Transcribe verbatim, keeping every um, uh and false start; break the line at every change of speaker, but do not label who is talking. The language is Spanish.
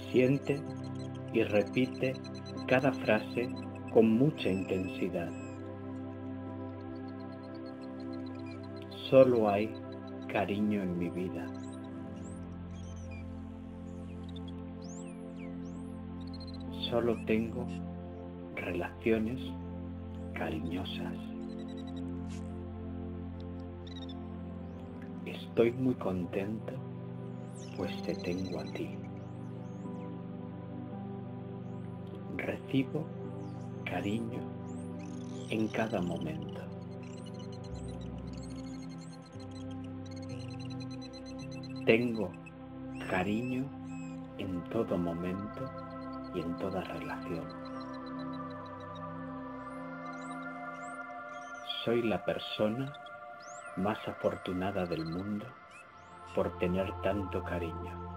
Siente y repite cada frase con mucha intensidad. Solo hay cariño en mi vida. Solo tengo relaciones cariñosas. Estoy muy contento, pues te tengo a ti. Recibo cariño en cada momento. Tengo cariño en todo momento y en toda relación. Soy la persona más afortunada del mundo por tener tanto cariño.